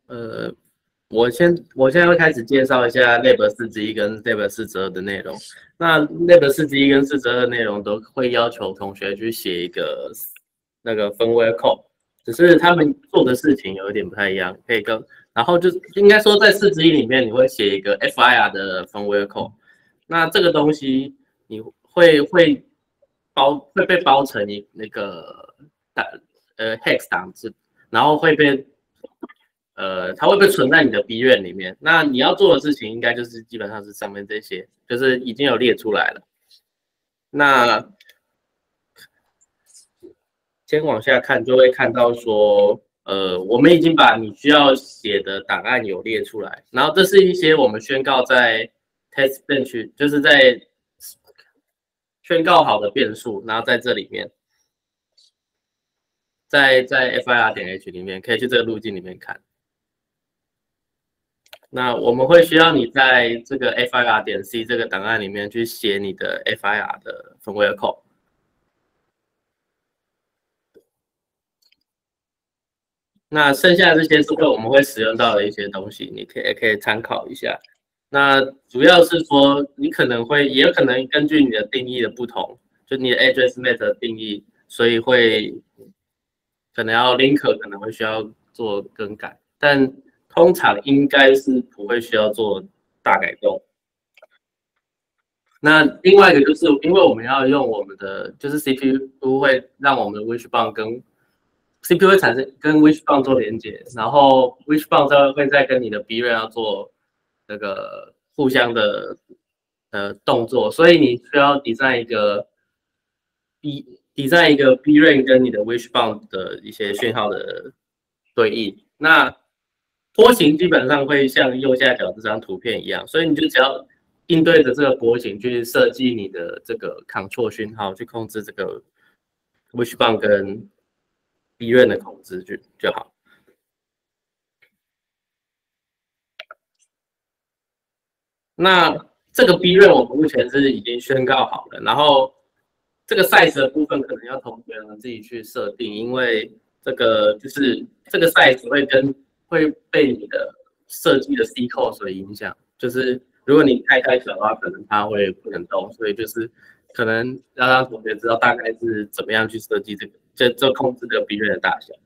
呃，我现在会开始介绍一下 Lab 4之1跟 Lab 4之2的内容。那 Lab 4之1跟4之2的内容都会要求同学去写一个那个 firmware code，只是他们做的事情有一点不太一样，可以跟然后就是应该说在4之1里面你会写一个 FIR 的 firmware code，那这个东西你会被包成那个hex 档次，然后它会被存在你的 B 院里面。那你要做的事情应该就是基本上是上面这些，就是已经有列出来了。那先往下看，就会看到说，我们已经把你需要写的档案有列出来，然后这是一些我们宣告在 test bench， 就是在宣告好的变数，然后在这里面，在 FIR.h 里面，可以去这个路径里面看。那我们会需要你在这个 FIR.c 这个档案里面去写你的 FIR 的 firmware code。那剩下的这些是我们会使用到的一些东西，你可以参考一下。那主要是说，你可能也有可能根据你的定义的不同，就你的 addressnet 的定义，所以可能要 link 可能会需要做更改，但通常应该是不会需要做大改动。那另外一个就是因为我们要用我们的，就是 CPU 会让我们的 wishbound 跟 CPU 会产生跟 wishbound 做连接，然后 wishbound 会再跟你的 B 端要做那个互相的动作，所以你需要 design 一个 B 端跟你的 wishbound 的一些讯号的对应。那波形基本上会像右下角这张图片一样，所以你就只要应对着这个波形去设计你的这个 control 讯号，去控制这个 wishbound 跟 B 院的控制就好。那这个 B 院我们目前是已经宣告好了，然后这个 size 的部分可能要同学们自己去设定，因为这个就是这个 size 会被你的设计的 C code 所影响，就是如果你太小的话，可能它会不能动，所以就是可能要让同学知道大概是怎么样去设计这控制这个 B 院的大小。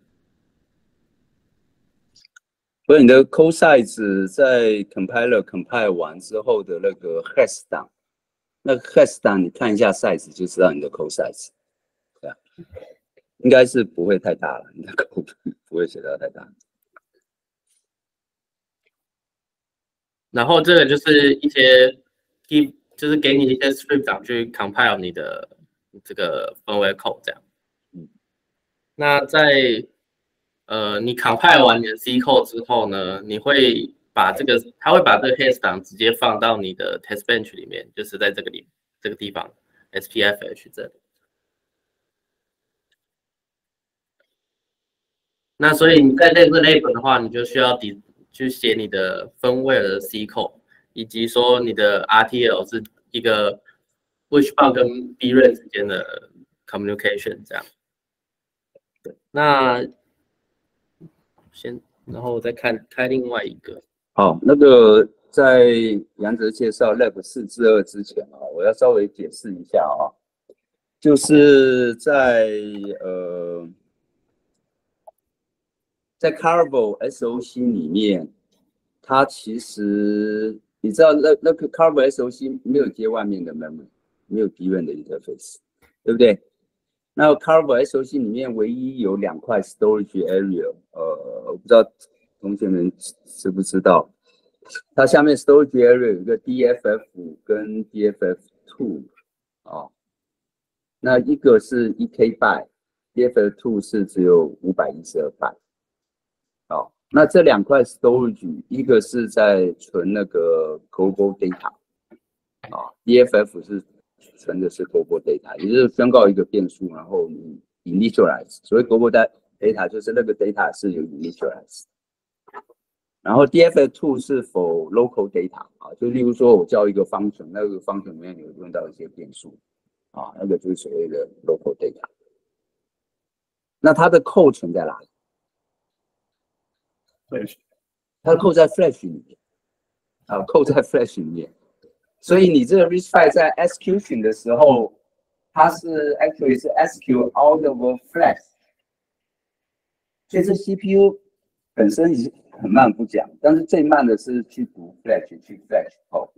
所以你的 code size 在 compiler compile 完之后的那个 hex 档，那个 hex 档你看一下 size 就知道你的 code size， 对啊，应该是不会太大了，你的 code 不会写到太大。 然后这个就是一些就是给你一些 script 档去 compile 你的这个 firmware code 这样。那在你 compile 完你的 C code 之后呢，它会把这个 hex 档直接放到你的 test bench 里面，就是在这个地方 SPFH 这里。那所以你在这个 lab 的话，你就需要去写你的 firmware 的 C code， 以及说你的 RTL 是一个 wishbound 跟 B 端之间的 communication 这样。对，那然后我再开另外一个。 好，那个在杨哲介绍 Lab 4之2之前啊，我要稍微解释一下啊，就是在 Carvel SOC 里面，它其实你知道那个 Carvel SOC 没有接外面的 memory， 没有 DRAM 的 interface， 对不对？那 Carvel SOC 里面唯一有2块 storage area， 我不知道同学们知不知道，它下面 storage area 有一个 DFF 跟 DFF2 啊，那一个是1K byte，DFF2 是只有512 byte。好，那这2块 storage， 一个是在存那个 global data， 啊 ，DFF 是存的是 global data， 也就是宣告一个变数，然后你 initialize， 所谓 global data 就是那个 data 是有 initialize， 然后 DFF2 是 for local data， 啊，就例如说我叫一个function， 那个 function 里面有用到一些变数，啊，那个就是所谓的 local data。那它的 code 存在哪里？ 它扣在 Flash 里面，扣在 Flash 里面。所以你这个 RISC-V 在 execution 的时候，它是 actually 是 execute out of Flash， 所以这 CPU 本身已经很慢不讲，但是最慢的是去读 Flash 去 Flash 扣。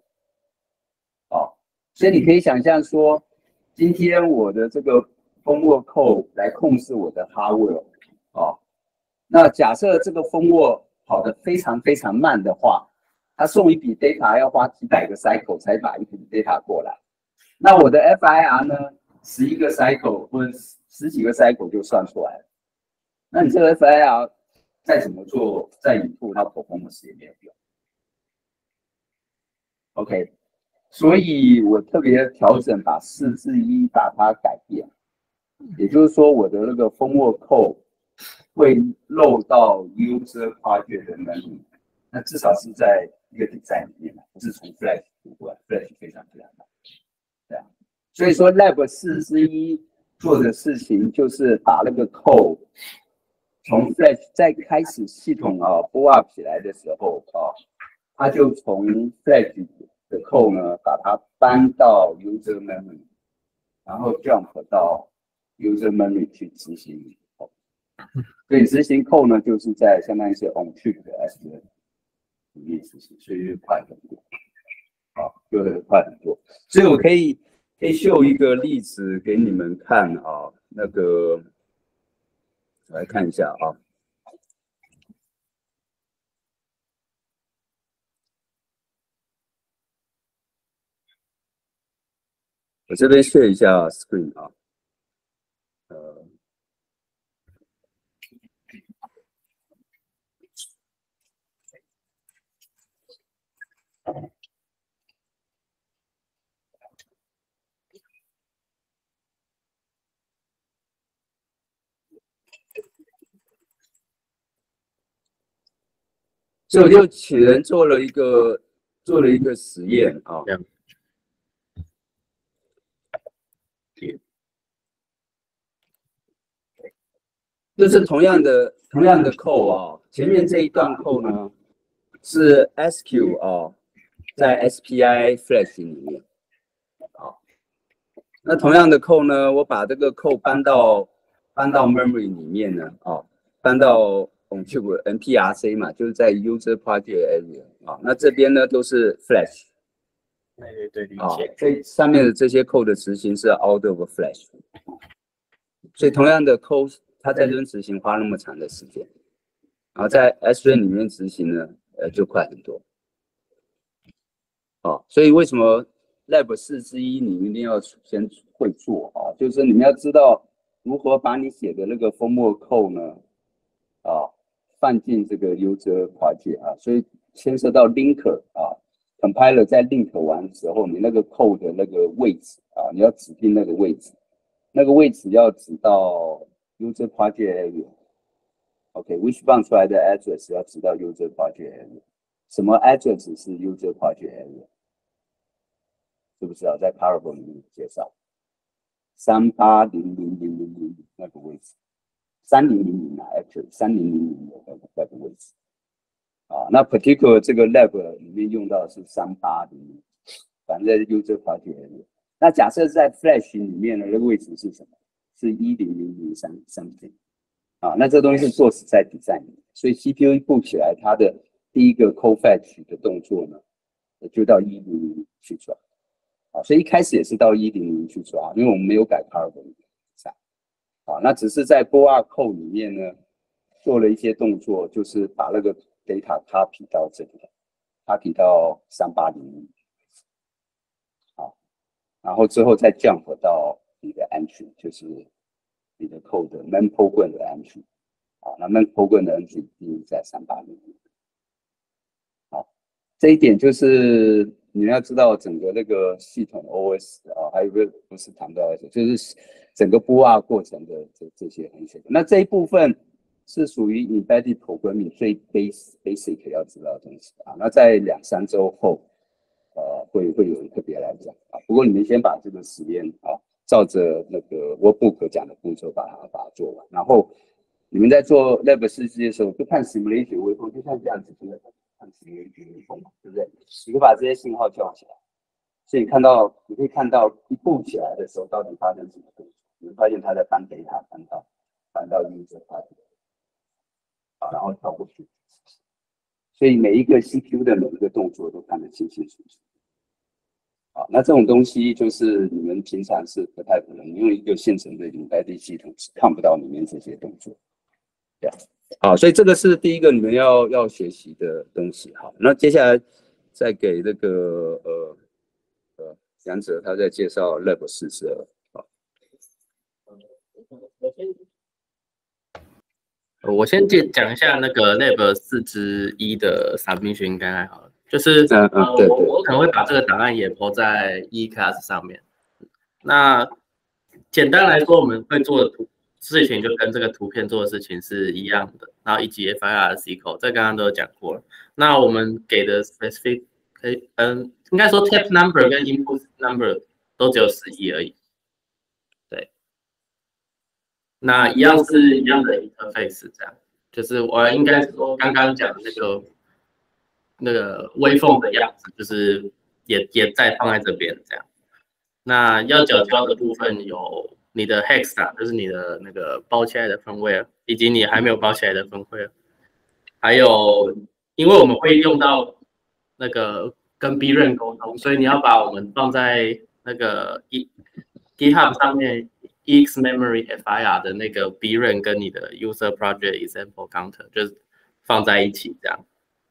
所以你可以想象说，今天我的这个蜂窝扣来控制我的 hardware， 那假设这个蜂窝跑得非常非常慢的话，它送一笔 data 要花几百个 cycle 才把一笔 data 过来。那我的 FIR 呢，11个 cycle 或者10几个 cycle 就算出来了。那你这个 FIR 再怎么做，再引入它 performance 也没有用。OK， 所以我特别调整把4至1把它改变，也就是说我的那个蜂窝扣会漏到 user project 的能力，那至少是在一个 design 里面，不是从 Flash 读过来 ，Flash 非常非常慢，对啊。所以说 Lab 4之1做的事情就是把那个扣从 Flash 在开始系统boot up 起来的时候它就从 Flash 的扣呢把它搬到 user memory， 然后 jump 到 user memory 去执行。所以执行扣呢，就是在相当于是 on chip 的 SRAM 里面执行，所以就快很多，就会快很多。所以我可以秀一个例子给你们看那个来看一下我这边 share 一下 screen 所以我就请人做了一个实验就是同样的扣前面这一段扣呢是 SQ 在 SPI Flash 里面那同样的扣呢，我把这个扣搬到 memory 里面呢搬到 on chip NPRC 嘛，就是在 user project area 那这边呢都是 Flash。 对，理解。 所以上面的这些扣的执行是 out of Flash， 所以同样的扣，它在这边执行花那么长的时间，然后在 SRAM 里面执行呢，就快很多。所以为什么 Lab 4之1你一定要先会做就是你们要知道如何把你写的那个封墨扣呢，放进这个 user project 所以牵涉到 linker compiler 在 link 完的时候，你那个 code 的那个位置你要指定那个位置，那个位置要指到 user project area。OK，which bound 出来的 address 要指到 user project area。什么 address 是 user project area？ 知不知道？在 parable 里面介绍380000那个位置，3000actually 3000的那个位置。那 particular 这个 lab 里面用到的是3800，反正在 user project area。那假设在 Flash 里面的那个位置是什么？是10003 something。那这东西是做实在 design 的，所以 CPU 一boot起来，它的第一个 call fetch 的动作呢，就到100去抓。所以一开始也是到100去抓，因为我们没有改 parable 那只是在 boot code 里面呢，做了一些动作，就是把那个 data copy 到这里 ，copy 到3800，然后之后再 jump 到你的 entry， 就是你的 code 的 main program 的 entry， 那 main program 的 entry 定义在3800。这一点就是你要知道整个那个系统 OS 还有一个不是谈到就是整个 boot 过程的这些东西。那这一部分是属于 embedded programming 最 basic 要知道的东西那在2-3周后会有特别来讲不过你们先把这个实验照着那个 workbook 讲的步骤把它做完，然后你们在做 Lab 设计的时候，就看 simulation waveform，就像这样子，就在看 simulation waveform，对不对？你会把这些信号叫起来，所以你可以看到一步起来的时候，到底发生什么动作？你会发现它在搬 data 搬到 user party， 然后跳过去。所以每一个 CPU 的每一个动作都看得清清楚楚。那这种东西就是你们平常是不太可能用一个现成的embedded系统是看不到里面这些动作。所以这个是第一个你们要学习的东西。好，那接下来再给那个杨哲他在介绍 Lab 42。 我先讲一下那个 Lab 4之1的 submission 应该还好了，就是我可能会把这个档案也 po 在 eClass 上面。那简单来说，我们会做的事情就跟这个图片做的事情是一样的，然后以及 FIR 的 C code， 这刚刚都有讲过了。那我们给的 specific 应该说 tape number 跟 input number 都只有11而已。对，那一样是一样的 interface， 这样就是我应该说刚刚讲的那个微缝的样子，就是也再放在这边这样。那要缴交的部分有你的 hex 就是你的那个包起来的分位，以及你还没有包起来的分位，还有因为我们会用到那个跟 B-Run 沟通，所以你要把我们放在那个 GitHub 上面 EXMemory FIR 的那个 B-Run 跟你的 User Project Example Counter 就是放在一起这样。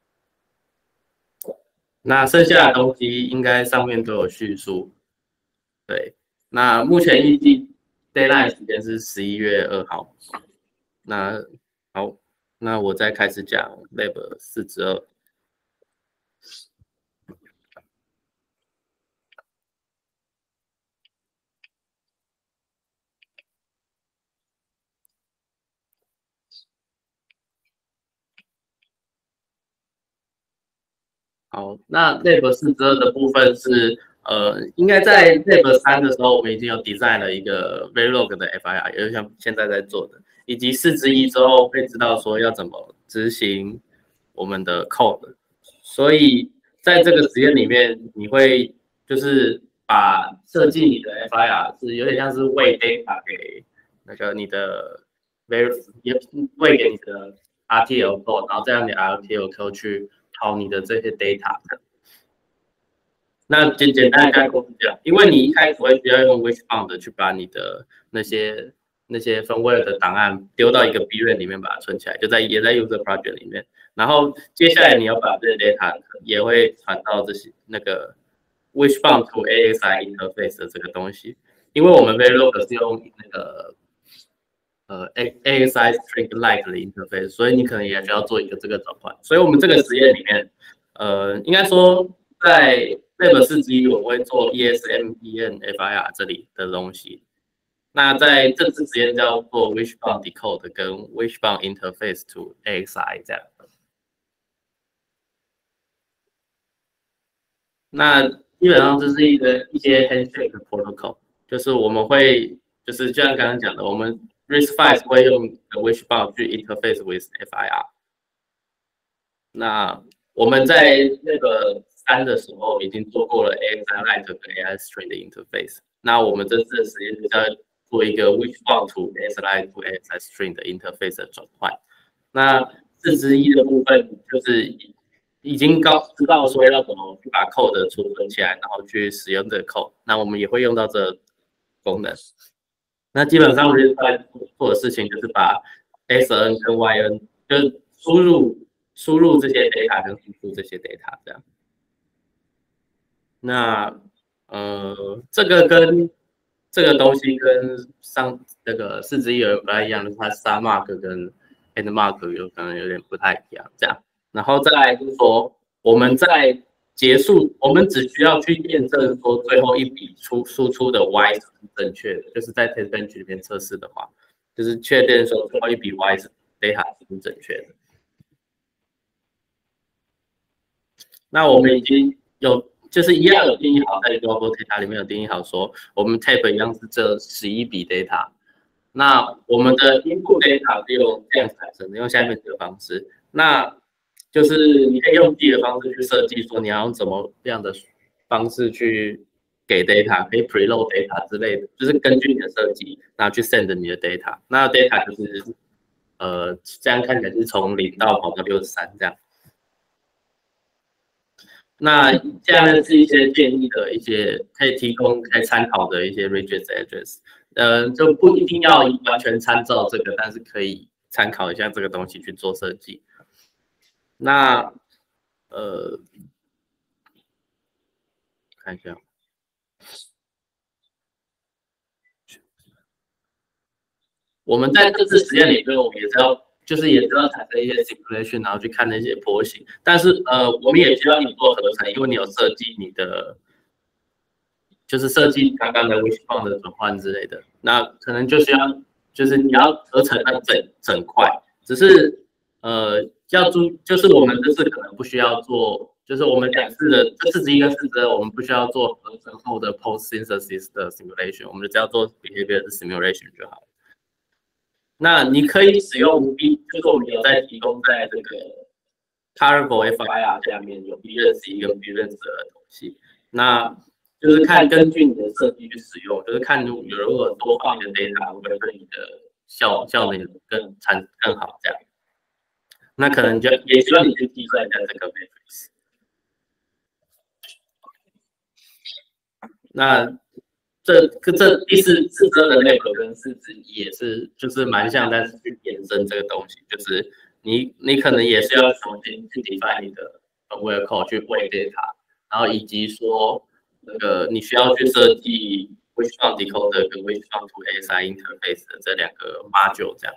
那剩下的东西应该上面都有叙述。对，那目前预计 deadline 时间是11月2号。那好，那我再开始讲 Lab 4之2。好，那 Lab 4之2的部分是应该在 Lab 3的时候，我们已经有 design 了一个 Verilog 的 FIR， 也就是像现在在做的，以及4之1之后会知道说要怎么执行我们的 code。所以在这个实验里面，你会就是把设计你的 FIR 是有点像是喂 data 给那个你的 也喂给你的 RTL code， 然后再让你 RTL code 去跑你的这些 data。那简单的概括是这样，因为你一开始会需要用 Wishbound 去把你的那些分位的档案丢到一个 B-Run 里面把它存起来，也在 User Project 里面。然后接下来你要把这些 data 也会传到这些那个 Wishbound to AXI interface 的这个东西，因为我们 Verilog 是用那个AXI string like 的 interface， 所以你可能也需要做一个这个转换。所以我们这个实验里面，应该说在 Lab 4之1我会做 ESMEN FIR 这里的东西。那在这次实验叫做 Wishbound decode 跟 Wishbound interface to AXI 这样。那基本上这是一些 handshake protocol， 就是我们会就是就像刚刚讲的，我们 RISC-V 会用 Wishbound 去 interface with FIR。那我们在那个3的时候已经做过了 AXI Lite 跟 AI String 的 interface。那我们这次的实验就是要做一个 Wishbound to AXI Lite to AXI String 的 interface 的转换。那4之1的部分就是已经知道说要怎么去把 code 储存起来，然后去使用这个 code。那我们也会用到这功能。那基本上 RISC-V 做的事情就是把 XN 跟 YN 就是输入这些 data 跟输出这些 data 这样。那这个跟这个东西跟上这个4之1有不太一样的，它 star mark 跟 end mark 有可能有点不太一样这样。然后再来就是说，我们在结束，我们只需要去验证说最后一笔输出的 y 是正确的，就是在 test bench 里面测试的话，就是确定说最后一笔 y data 是正确的。那我们已经有就是一样有定义好，在 global data 里面有定义好说，我们 tape 一样是这11笔 data。 那我们的 input data 是用这样产生的，用下面这个方式。那就是你可以用自己的方式去设计，说你要用怎么样的方式去给 data， 可以 preload data 之类的，就是根据你的设计，然后去 send 你的 data。那 data 就是这样看起来是从0到跑到63这样。那下面是一些建议的一些可以提供可以参考的一些 regex address，就不一定要完全参照这个，但是可以参考一下这个东西去做设计。那看一下，我们在这次实验里面，我们也是要产生一些 simulation， 然后去看那些波形。但是我们也需要你做合成，因为你有设计你的，就是设计刚刚的 wishbone 的转换之类的，那可能就需要就是你要合成那整块，只是就是我们这次可能不需要做。就是我们讲这41跟42，我们不需要做合成后的 post synthesis 的 simulation， 我们只要做 behavior 的 simulation 就好了。那你可以使用就是我们有在提供在这个 Carnival FIR 下面有 B 认识1跟 B 认识2的东西，那就是根据你的设计去使用，就是看如果多放一点 data， 会不会对你的效能更好这样。那可能也需要你去计算一下这个 matrix。那这第42的内核跟41也是就是蛮像，但是去延伸这个东西，就是你可能也是要重新去 define 你的 aware code 去 wait data， 然后以及说那个你需要去设计 wishbone decoder 跟 wishbone to ASI interface 的这2个 module 这样。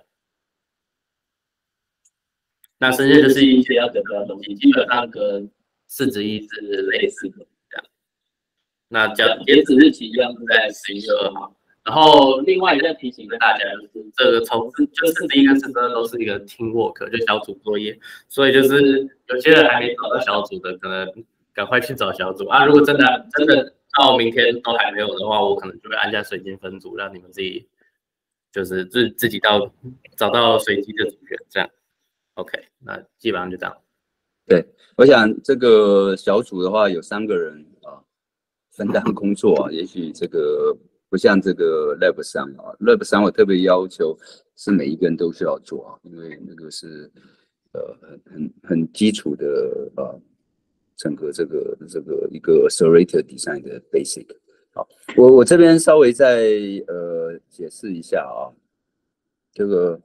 那剩下就是一些要得到的东西，基本上跟41是类似的。那截止日期一样是在11月2号。然后另外一个提醒跟大家就是，这个就是41跟42都是一个 teamwork， 就小组作业，所以就是有些人还没找到小组的，可能赶快去找小组啊。如果真的到明天都还没有的话，我可能就会按下随机分组，让你们自己就是自己找到随机的组员这样。OK， 那基本上就这样。 对，我想这个小组的话有3个人啊。分担工作啊，也许这个不像这个 Lab 3啊 ，Lab 3我特别要求是每一个人都需要做啊，因为那个是很基础的整个这个一个 Accelerator Design 的 Basic。好，我这边稍微再解释一下啊，这个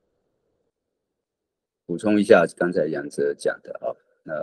补充一下刚才杨哲讲的啊，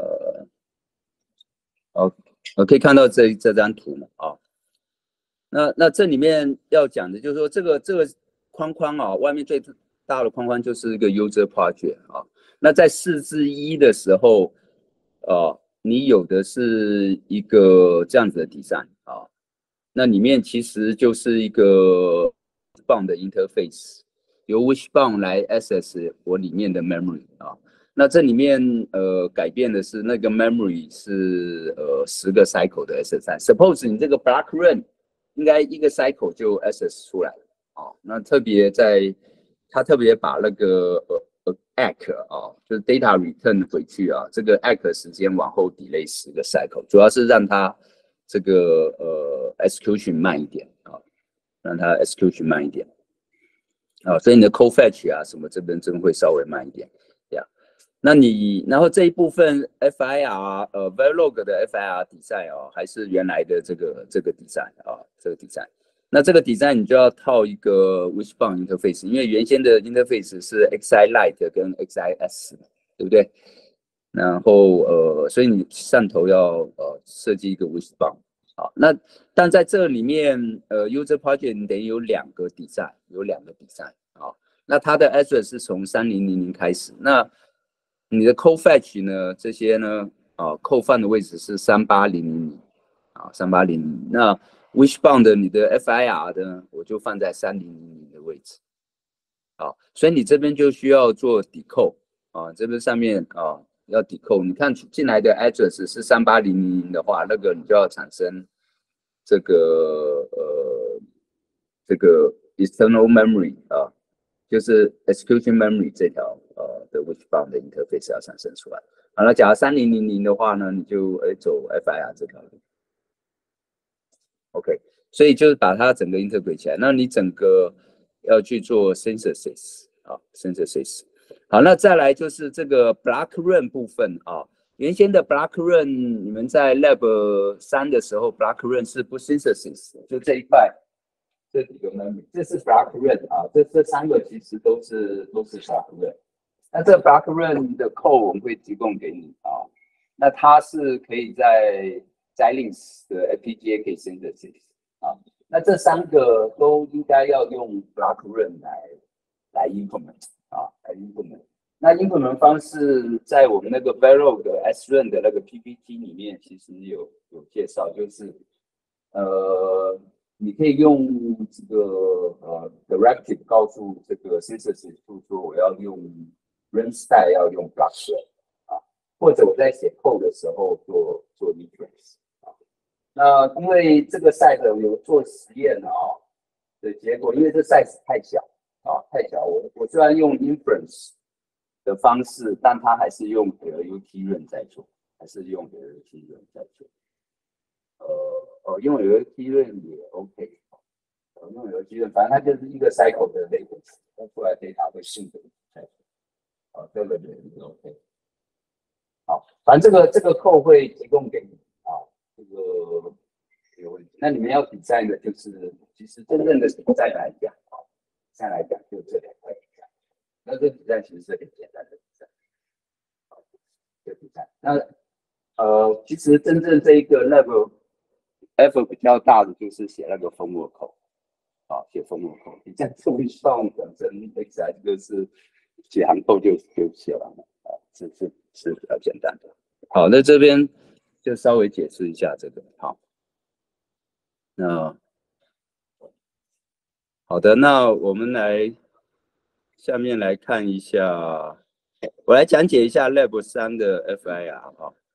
我可以看到这张图嘛啊，那这里面要讲的就是说这个框框啊，外面最大的框框就是一个 user project 啊。那在4:1的时候，你有的是一个这样子的 design 啊，那里面其实就是一个 wishbone 的 interface， 由 wishbone 来 access 我里面的 memory 啊。那这里面改变的是那个 memory 是10个 cycle 的 SSI。Suppose 你这个 block run 应该1个 cycle 就 access 出来了啊。那他特别把那个ACK 啊，就是 data return 回去啊，这个 ACK 时间往后 delay 10个 cycle， 主要是让它这个execution 慢一点啊，让它 execution 慢一点啊，所以你的 code fetch 啊什么这边真会稍微慢一点。那然后这一部分 FIR Verilog 的 FIR design 哦，还是原来的这个 design 啊，这个 design。那这个 design 你就要套一个 wishbone interface， 因为原先的 interface 是 XI Lite 跟 XIS， 对不对？然后所以你上头要设计一个 wishbone。好，但在这里面user project 你等于有2个 design， 啊。那它的 address 是从3000开始，那你的 code fetch 呢？这些呢，code 放的位置是38000啊，38000。那 wishbone 的你的 FIR 呢，我就放在3000的位置。好，所以你这边就需要做 decode 啊，这边上面要 decode。你看进来的 address 是38000的话，那个你就要产生这个external memory 啊就是 execution memory 这条的 wishbound 的 interface 要产生出来。好了，假如3000的话呢，你就走 FIR 这条路。OK， 所以就是把它整个 integrate 起来。那你整个要去做 synthesis 啊 ，synthesis。好，那再来就是这个 block run 部分啊。原先的 block run， 你们在 lab 3的时候 block run 是不 synthesis， 就这一块这几个 memory， 这是 block run 啊，这3个其实都是 block run。那这 block run 的 code 我们会提供给你啊，那它是可以在 Xilinx 的 FPGA 可以 synthesis 啊，那这3个都应该要用 block run 来 implement 啊，来 implement。那 implement 方式在我们那个 Verilog 的 SRun 的那个 PPT 里面其实有介绍，就是你可以用这个directive 告诉这个 synthesis 说我要用 run style 要用 block run 啊，或者我在写 code 的时候做 inference 啊。那因为这个 size 有做实验啊的结果，因为这 size 太小啊，太小，我虽然用 inference 的方式，但它还是用 LUT run 在做，还是用 LUT run 在做。用 LUT run 也 OK， 用 LUT run， 反正它就是一个 cycle 的 latency， 它出来 data 会迅速在做。这个也 OK。好，反正这个 code 会提供给你啊，这个没有问题。那你们要比赛呢，就是其实真正的比赛来讲啊，现在来讲就这2块比赛。那这比赛其实是很简单的比赛，这比赛。那其实真正这一个 level effort 比较大的就是写那个 framework code 啊，写 framework code。你这样做一算本身 XI 这个是几行 code 就写完了啊，是比较简单的。好，那这边就稍微解释一下这个。好，那好的，那我们下面来看一下，我来讲解一下 Lab 3的 FIR 啊。